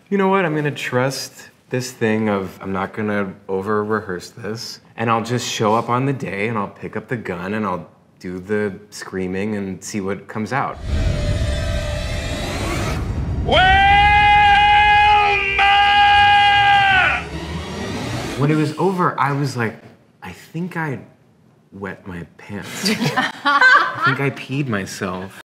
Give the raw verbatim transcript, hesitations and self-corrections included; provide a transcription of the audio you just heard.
you know what? I'm gonna trust this thing of I'm not gonna over rehearse this, and I'll just show up on the day and I'll pick up the gun and I'll do the screaming and see what comes out. Wilma! When it was over, I was like, I think I wet my pants. I think I peed myself.